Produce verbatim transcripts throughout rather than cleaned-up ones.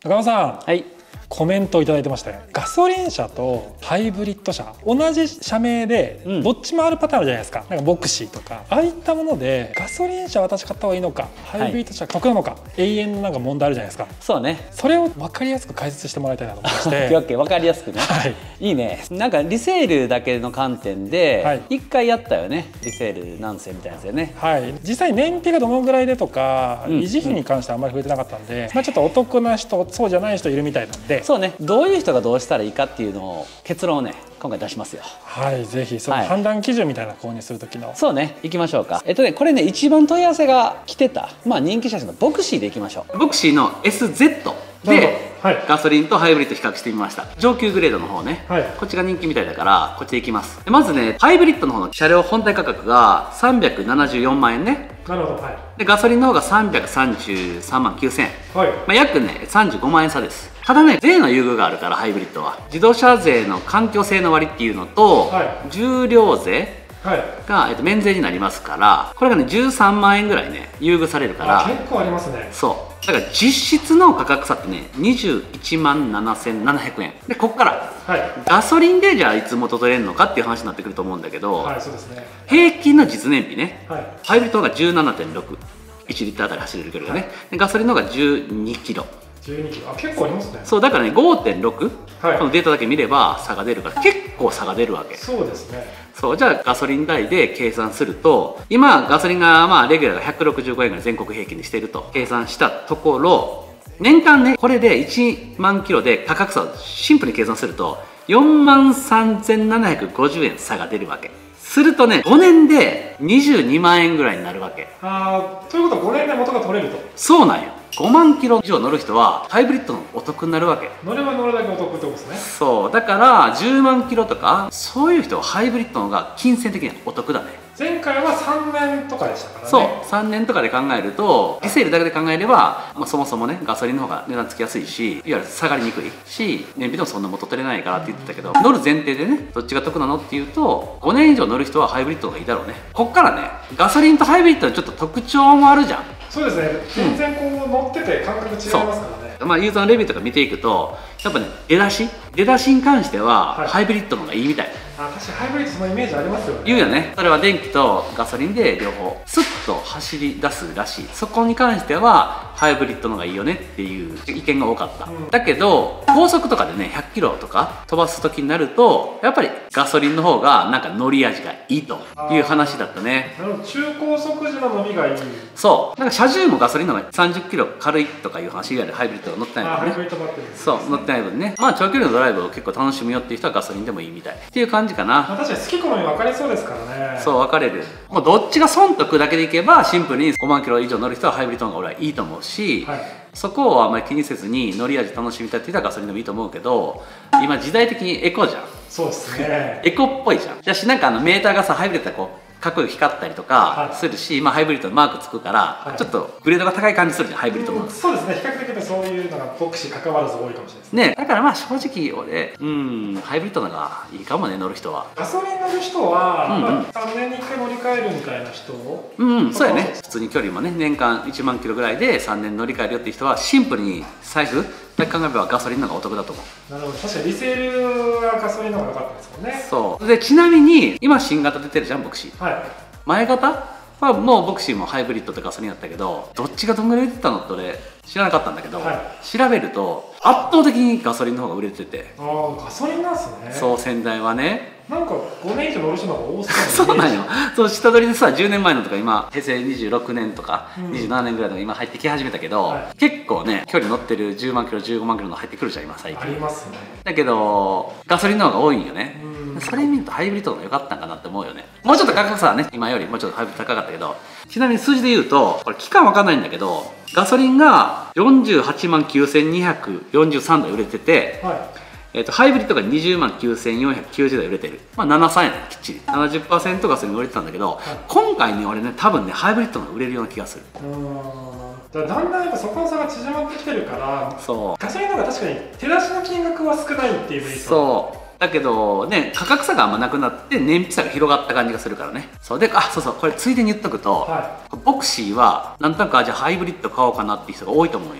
中野さん、 はい、 コメントをいただいてまして、ガソリン車とハイブリッド車同じ社名でどっちもあるパターンあるじゃないですか。なんかボクシーとかああいったものでガソリン車私買った方がいいのかハイブリッド車得なのか、はい、永遠のなんか問題あるじゃないですか。 そうね、 それを分かりやすく解説してもらいたいなと思いまして。 オッケーオッケー、分かりやすくね、 はい、 いいね。なんかリセールだけの観点でいっかいやったよね、リセール何千みたいなやつよね。 はい、実際燃費がどのぐらいでとか、うん、維持費に関してはあんまり増えてなかったんで、うん、まあちょっとお得な人そうじゃない人いるみたいなんで、 そうね、どういう人がどうしたらいいかっていうのを結論をね今回出しますよ。 はい、ぜひその判断基準みたいな購入する時の、はい、 そうね、行きましょうか。えっとねこれね一番問い合わせが来てた、まあ人気車種のボクシーでいきましょう。ボクシーの エスゼット で、はい、ガソリンとハイブリッド比較してみました。上級グレードの方ね、はい、こっちが人気みたいだからこっちでいきます。まずねハイブリッドの方の車両本体価格がさんびゃくななじゅうよんまんえんね。 なるほど、はい、 でガソリンの方がさんびゃくさんじゅうさんまんきゅうせんえん、はい、まあ約ねさんじゅうごまんえん差です。ただね税の優遇があるからハイブリッドは自動車税の環境性能割っていうのと、はい、重量税が、はい、えっと、免税になりますから、これがねじゅうさんまんえんぐらいね優遇されるから。 結構ありますね。 そうだから実質の価格差ってねにじゅういちまんななせんななひゃくえんで、こっから、はい、ガソリンでじゃあいつ元取れるのかっていう話になってくると思うんだけど、はい、そうですね、平均の実燃費ね、はい、ハイブリッドの方が じゅうななてんろく、いちリッターあたり走れる距離がね、でガソリンの方がじゅうにキロ、 じゅうにキロ、あ結構ありますね。 そうだからね ごてんろく、はい、このデータだけ見れば差が出るから結構差が出るわけ。 そうですね。 そうじゃあガソリン代で計算すると、今ガソリンがまあレギュラーがひゃくろくじゅうごえんぐらい全国平均にしていると計算したところ、年間ねこれでいちまんキロで価格差をシンプルに計算するとよんまんさんぜんななひゃくごじゅうえん差が出るわけ。するとねごねんでにじゅうにまんえんぐらいになるわけ。 ああ、ということはごねんで元が取れると。 そうなんよ。ごまんキロ以上乗る人はハイブリッドのお得になるわけ。 乗れば乗るだけお得ってことですね。 そうだからじゅうまんキロとかそういう人はハイブリッドの方が金銭的にはお得だね。 前回はさんねんとかでしたからね。 そうさんねんとかで考えるとリセールだけで考えれば、まあ、そもそもねガソリンの方が値段つきやすいし、いわゆる下がりにくいし、燃費でもそんな元取れないからって言ってたけど、乗る前提でねどっちが得なのっていうとごねん以上乗る人はハイブリッドの方がいいだろうね。こっからねガソリンとハイブリッドのちょっと特徴もあるじゃん。 そうですね、全然こう乗ってて感覚違いますからね。 まあ、ユーザーのレビューとか見ていくとやっぱね出だし出だしに関しては、はい、ハイブリッドの方がいいみたい。 あ、確かにハイブリッドそのイメージありますよね。 言うよね。それは電気とガソリンで両方スッと走り出すらしい。そこに関してはハイブリッドの方がいいよねっていう意見が多かった、うん、だけど高速とかでねひゃっキロとか飛ばす時になるとやっぱりガソリンの方がなんか乗り味がいいという話だったね。 なるほど、中高速時の乗りがいい。 そうなんか車重もガソリンの方がさんじゅっキロ軽いとかいう話以外でハイブリッドが乗ってない分ね。ハイブリッドバッテリー、そう乗ってない分ね。まあ長距離のドライブを結構楽しむよっていう人はガソリンでもいいみたいっていう感じかな。 まあ、確かに好き好み分かれそうですからね。 そう分かれる。もうどっちが損得だけでいけばシンプルにごまんキロ以上乗る人はハイブリッドの方が俺はいいと思うし、はい、そこをあんまり気にせずに乗り味楽しみたいって言ったらガソリンでもいいと思うけど、今時代的にエコじゃん。 そうですねエコっぽいじゃん。だしなんかあのメーターがさハイブリッドだこうかっこよく光ったりとかするし、はい、まあハイブリッドのマークつくから、はい、ちょっとグレードが高い感じするじゃんハイブリッドの、 うん、そうですね。比較的そういうのがボクシー関わらず多いかもしれないですね。だからまあ正直俺うんハイブリッドのがいいかもね乗る人は。 ガソリン乗る人は、うんうん、まあ、さんねんにいっかい乗り換えるみたいな人、 うん、うん、そうやね。普通に距離もね年間いちまんキロぐらいでさんねん乗り換えるよっていう人はシンプルに財布だけ考えればガソリンの方がお得だと思う。 なるほど、確かにリセールはガソリンの方が良かったですもんね。 そうでちなみに今新型出てるじゃんボクシー、はい、前型はもうボクシーもハイブリッドとガソリンだったけど、どっちがどんぐらい売れてたのって俺知らなかったんだけど、はい、調べると圧倒的にガソリンの方が売れてて。 ああ、ガソリンなんすね。 そう先代はねなんかごねん以上乗る人の方が多そうそうなんよ。そう下取りでさじゅうねんまえのとか今へいせいにじゅうろくねんとか、うん、にじゅうななねんぐらいのが今入ってき始めたけど、はい、結構ね距離乗ってるじゅうまんキロじゅうごまんキロの入ってくるじゃん今最近。 ありますね。 だけどガソリンの方が多いんよね。それ見るとハイブリッドの方が良かったんかなって思うよね。もうちょっと価格差はね今よりもうちょっとハイブリッド高かったけど、ちなみに数字で言うとこれ期間わかんないんだけどガソリンがよんじゅうはちまんきゅうせんにひゃくよんじゅうさんだい売れてて、はい、えーとハイブリッドがにじゅうまんきゅうせんよんひゃくきゅうじゅうだい売れてる。まあななじゅうさんやねきっちり ななじゅっパーセント ガソリン売れてたんだけど、はい、今回ね俺ね多分ねハイブリッドの方が売れるような気がする。 うーんだ, だんだんやっぱそこの差が縮まってきてるから、そうガソリンの方が確かに手出しの金額は少ないっていうメリット。 そうだけどね価格差があんまなくなって燃費差が広がった感じがするからね。そうで、あそうそうこれついでに言っとくと、はい、ボクシーはなんとなくあじゃあハイブリッド買おうかなっていう人が多いと思うよねこれ。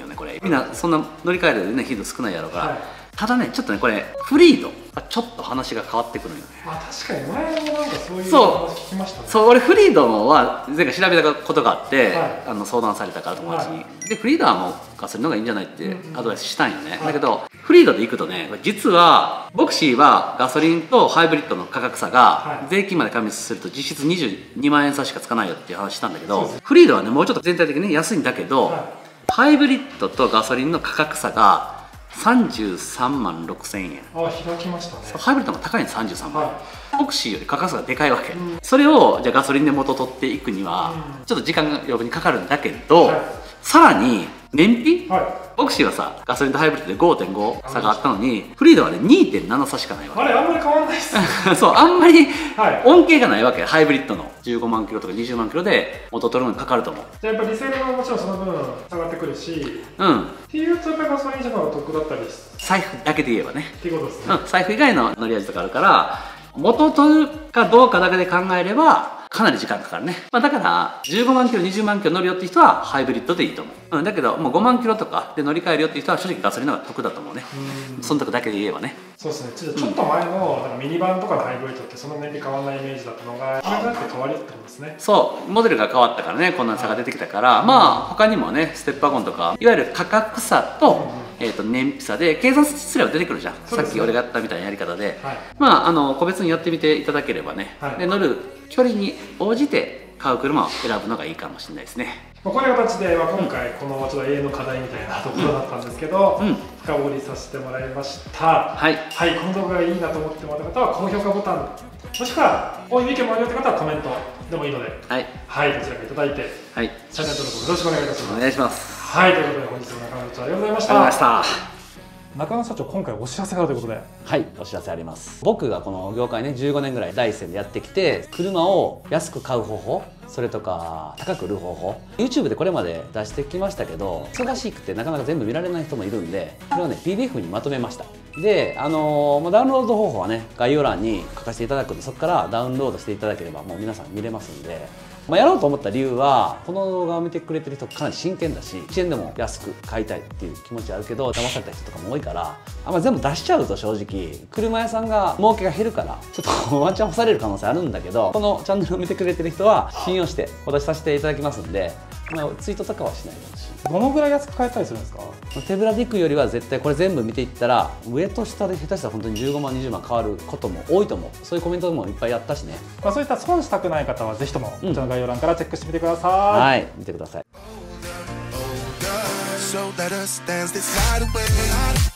みんなそんな乗り換える、ね、頻度少ないやろうから、 はい、 ただねちょっとねこれフリードちょっと話が変わってくるんよね。 まあ確かに前もなんかそういうそう話聞きましたね。 そう俺フリードは前回調べたことがあって、 はい、 あの相談されたから友達に、 はい、 でフリードはもうガソリンの方がいいんじゃないってアドバイスしたんよね、 うんうん、 だけどフリードで行くとね実はボクシーはガソリンとハイブリッドの価格差が税金まで加味すると実質にじゅうにまん円差しかつかないよっていう話したんだけど、フリードはねもうちょっと全体的に、ね、安いんだけど、はい、ハイブリッドとガソリンの価格差がさんじゅうさんまんろくせんえん。 あ、開きましたね。 ハイブリッドも高いのさんじゅうさんまん、はい、ボクシーより価格差がでかいわけ、うん、それをじゃあガソリンで元取っていくには、うん、ちょっと時間が余分にかかるんだけど、はい、さらに燃費、はい、ボクシーはさガソリンとハイブリッドで ごてんご 差があったのにフリードはね にてんなな 差しかないわけ。 あれあんまり変わんないっすそうあんまり恩恵がないわけ、ハイブリッドのじゅうごまんキロとかにじゅうまんキロで元取るのにかかると思う。 じゃあやっぱリセールももちろんその分下がってくるし、 うんっていうとやっぱりガソリン車の方が得だったり財布だけで言えばねっていうことですね、 うん、財布以外の乗り味とかあるから元取るかどうかだけで考えればかなり時間かかるね、まあ、だからじゅうごまんキロにじゅうまんキロ乗るよって人はハイブリッドでいいと思う、うん、だけどもうごまんキロとかで乗り換えるよって人は正直ガソリンの方が得だと思うね。うんそのとこだけで言えばね。 そうですね。ちょっと前のなんかミニバンとかのハイブリッドってその年で変わらないイメージだったのが今になって変わりってことですね。 そうモデルが変わったからねこんな差が出てきたから、まあ他にもねステップワゴンとかいわゆる価格差と、うん、えーと燃費差で計算すれば出てくるじゃん、ね、さっき俺がやったみたいなやり方で、はい、まああの個別にやってみていただければね、はい、で乗る距離に応じて買う車を選ぶのがいいかもしれないですね。 こういう形で、まあ、今回このちょっと永遠の課題みたいなところだったんですけど、うん、深掘りさせてもらいました。はい、はい、この動画がいいなと思ってもらった方は高評価ボタン、もしくはこういう意見もあるよって方はコメントでもいいので、はい、はい、どちらかいただいて、はい、チャンネル登録よろしくお願いいたします。 お願いします。 はい、ということで本日の中野社長ありがとうございました。ありがとうございました。中野社長、今回お知らせがあるということで。 はい、お知らせあります。僕がこの業界ねじゅうごねんぐらい第一線でやってきて、車を安く買う方法、それとか高く売る方法 YouTube でこれまで出してきましたけど、忙しくてなかなか全部見られない人もいるんで、これをね ピーディーエフ にまとめました。で、あのー、ダウンロード方法はね概要欄に書かせていただくので、そこからダウンロードしていただければもう皆さん見れますんで、まあ、やろうと思った理由はこの動画を見てくれてる人かなり真剣だし、いちえんでも安く買いたいっていう気持ちあるけど騙された人とかも多いから、あんま全部出しちゃうと正直車屋さんが儲けが減るからちょっとワンチャン干される可能性あるんだけど、このチャンネルを見てくれてる人は信用してお出しさせていただきますんで、まあ、ツイートとかはしないでほしい。 どのぐらい安く買えたりするんですか？ 手ぶらで行くよりは絶対これ全部見ていったら上と下で下手したら本当にじゅうごまんにじゅうまん変わることも多いと思う。そういうコメントもいっぱいあったしね、 まあ、そういった損したくない方はぜひともこちらの概要欄からチェックしてみてください。 はい、見てください。